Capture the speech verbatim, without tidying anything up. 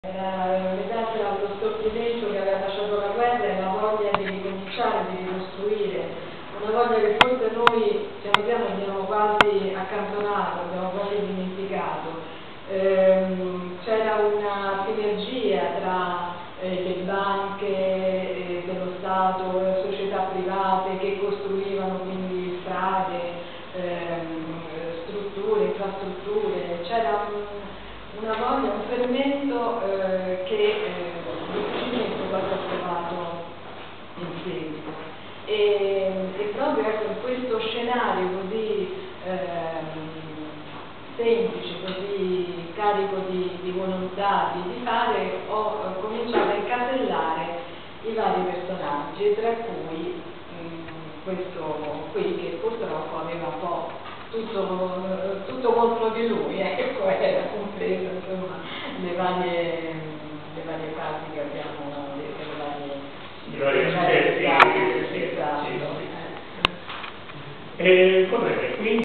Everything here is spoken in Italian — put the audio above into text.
Era legata allo stordimento che aveva lasciato la guerra e la voglia di ricominciare, di ricostruire, una voglia che forse noi piano piano abbiamo quasi accantonato, abbiamo quasi dimenticato. Ehm, c'era una sinergia tra eh, le banche eh, dello Stato, le società private che costruivano quindi strade, ehm, strutture, infrastrutture, c'era un una voglia, un fermento eh, che eh, difficilmente poi si è trovato in seguito. E, e proprio ecco, in questo scenario così eh, semplice, così carico di, di volontà di, di fare, ho eh, cominciato a incasellare i vari personaggi, tra cui mh, questo qui che purtroppo aveva un po' tutto, tutto contro di lui, ecco, era compreso insomma le varie, le varie fasi che abbiamo, le, le varie, i vari le varie aspetti. esatto. Sì, sì, sì. E, quindi